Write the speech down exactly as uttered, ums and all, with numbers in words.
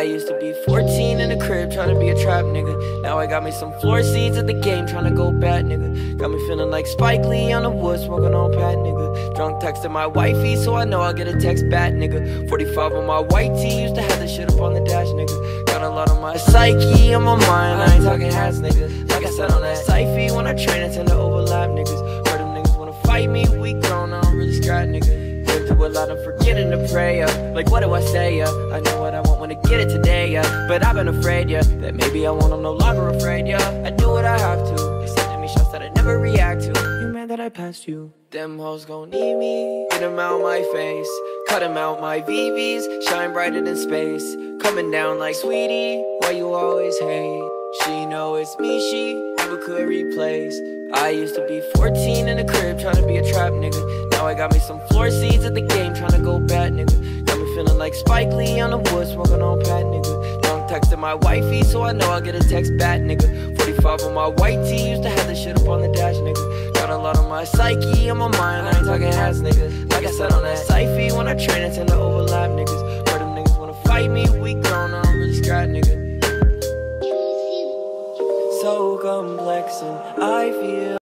used to be fourteen in the crib trying to be a trap nigga. Now I got me some floor seats at the game trying to go bat nigga. Got me feeling like Spike Lee on the wood smoking on Pat nigga. Drunk texting my wifey so I know I'll get a text back nigga. forty-five on my white tee, used to have this shit up on the dash nigga. Got a lot on my psyche, on my mind, I ain't talking hats nigga. Like I said on that Syfy, when I train I tend to overlap niggas. Heard them niggas wanna fight me, we grown, I don't really scrap nigga. To a lot, I'm forgetting to pray, yeah. Like what do I say, yeah? I know what I want when I get it today, yeah. But I've been afraid, yeah, that maybe I won't, I'm no longer afraid, yeah. I do what I have to, they sending me shots that I never react to. You mad that I passed you? Them hoes gon' need me. Get them out my face, cut them out my V Vs. Shine brighter than space, coming down like sweetie. Why you always hate? She know it's me, she never could replace. I used to be fourteen in the crib trying to be a trap nigga. Now I got me some floor seats at the game trying to go bat nigga. Got me feeling like Spike Lee on the wood smoking on Pat nigga. Drunk texting my wifey so I know I'll get a text back nigga. forty-five on my white tee, used to have this shit up on the dash nigga. Got a lot on my psyche, on my mind, I ain't talking hats nigga. Like I said on that Syfy, when I train I tend to overlap niggas. Heard them niggas wanna fight me, we grown, I don't really scrap nigga. So complex and I feel